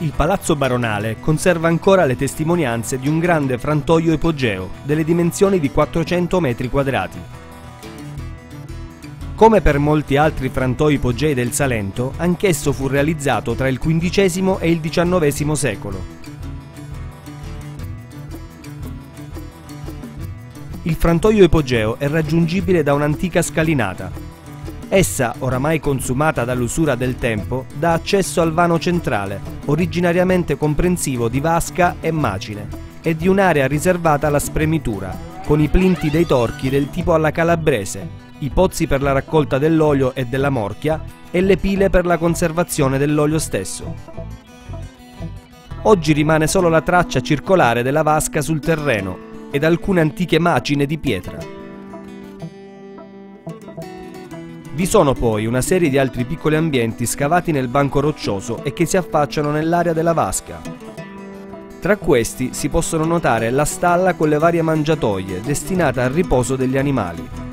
Il palazzo baronale conserva ancora le testimonianze di un grande frantoio ipogeo delle dimensioni di 400 metri quadrati. Come per molti altri frantoi ipogei del Salento, anch'esso fu realizzato tra il XV e il XIX secolo. Il frantoio ipogeo è raggiungibile da un'antica scalinata. Essa, oramai consumata dall'usura del tempo, dà accesso al vano centrale, originariamente comprensivo di vasca e macine, e di un'area riservata alla spremitura, con i plinti dei torchi del tipo alla calabrese, i pozzi per la raccolta dell'olio e della morchia e le pile per la conservazione dell'olio stesso. Oggi rimane solo la traccia circolare della vasca sul terreno ed alcune antiche macine di pietra. Vi sono poi una serie di altri piccoli ambienti scavati nel banco roccioso e che si affacciano nell'area della vasca. Tra questi si possono notare la stalla con le varie mangiatoie destinate al riposo degli animali.